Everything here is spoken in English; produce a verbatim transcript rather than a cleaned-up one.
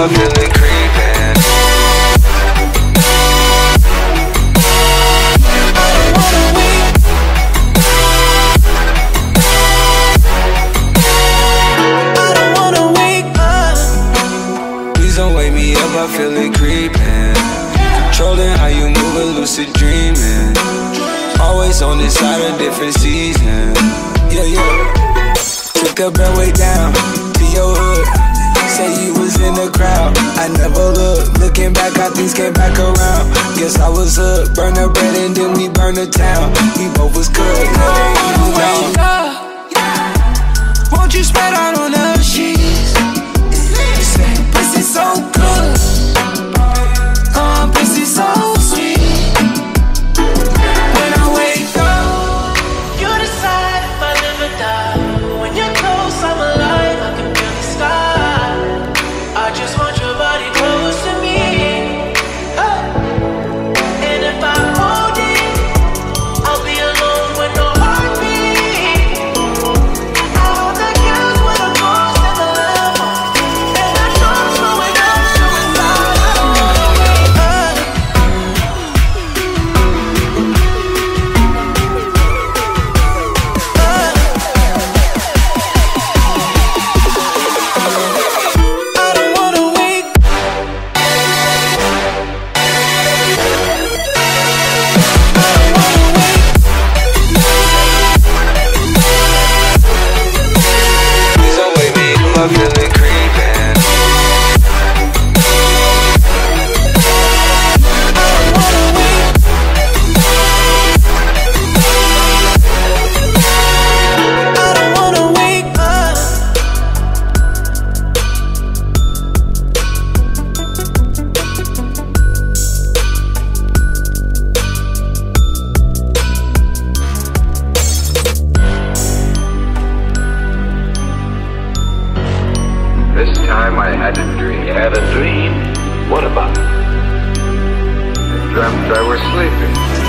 I feel it creeping. Don't wake me up, I feel it creeping. Controlling how you move and lucid dreaming. Always on this side of different season. Yeah, yeah. Took the bed way down to your hood. Say you was in the crowd, I never looked. Looking back, how things came back around. Guess I was hooked. Burn the bread and then we burn the town. We both was cooked. Wake up. Won't you spread out on the sheets? Pussy so good, oh, pussy so sweet. When I wake up, you decide if I live or die. When you're close, I'm alive, I can feel the sky. I just want your body close to me, oh. And if I hold it, I'll be alone with no heartbeat. I hold the kills with a ghost and the love. I feel it creeping. I don't wanna wake up. This time I had a dream. You had a dream? What about it? I dreamt I was sleeping.